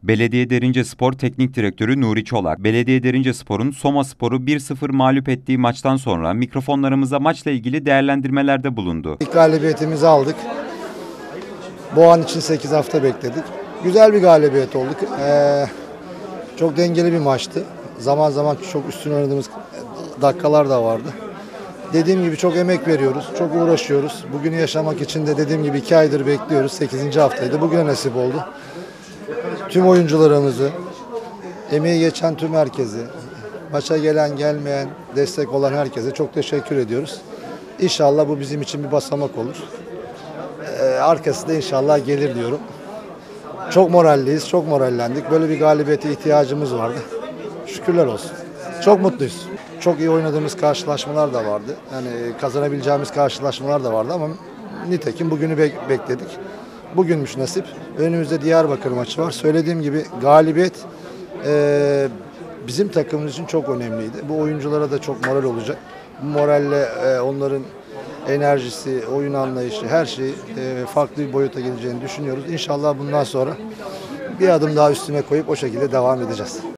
Belediye Derince Teknik Direktörü Nuri Çolak, Belediye Derincespor'un Somaspor'u 1-0 mağlup ettiği maçtan sonra mikrofonlarımıza maçla ilgili değerlendirmelerde bulundu. İlk galibiyetimizi aldık. Bu an için 8 hafta bekledik. Güzel bir galibiyet olduk. Çok dengeli bir maçtı. Zaman zaman çok üstün oynadığımız dakikalar da vardı. Dediğim gibi çok emek veriyoruz, çok uğraşıyoruz. Bugünü yaşamak için de dediğim gibi 2 aydır bekliyoruz. 8. haftaydı. Bugüne nasip oldu. Tüm oyuncularımızı, emeği geçen tüm herkesi, maça gelen gelmeyen, destek olan herkese çok teşekkür ediyoruz. İnşallah bu bizim için bir basamak olur. Arkası da inşallah gelir diyorum. Çok moralliyiz, çok morallendik. Böyle bir galibiyete ihtiyacımız vardı. Şükürler olsun. Çok mutluyuz. Çok iyi oynadığımız karşılaşmalar da vardı. Yani kazanabileceğimiz karşılaşmalar da vardı ama nitekim bugünü bekledik. Bugünmüş nasip. Önümüzde Diyarbakır maçı var. Söylediğim gibi galibiyet bizim takımımız için çok önemliydi. Bu oyunculara da çok moral olacak. Bu moralle onların enerjisi, oyun anlayışı, her şey farklı bir boyuta geleceğini düşünüyoruz. İnşallah bundan sonra bir adım daha üstüne koyup o şekilde devam edeceğiz.